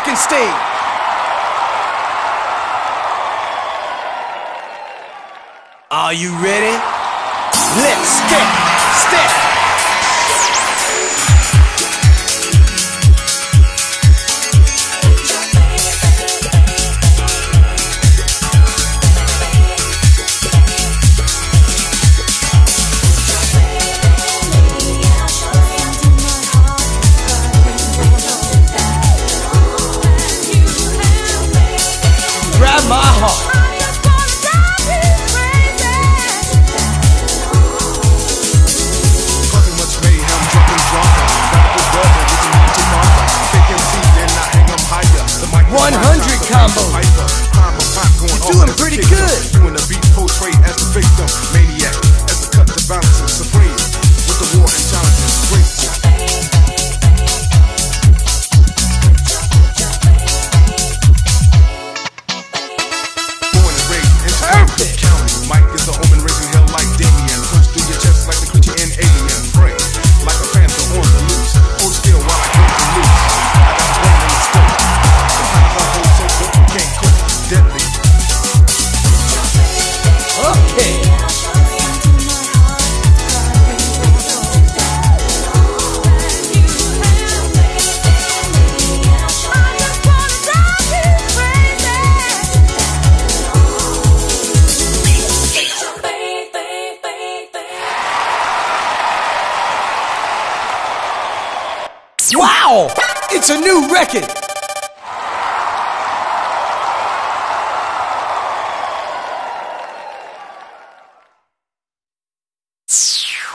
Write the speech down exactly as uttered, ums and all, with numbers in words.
second stage. Are you ready? Let's step, step. Grab my heart. one hundred combo. You're doing pretty good. Doing the beat portray as the victim, maniac, as the cut the bounces, supreme with the war and challenges, grateful. Born and raised in Perfect County. Mike is the omen raising hell like Damien. Punch through your chest like the creature in Alien. Pray like a panther on the loose. Hold still while I go to loose. I got the brain in the scope. Deadly. Okay. Wow! It's a new record.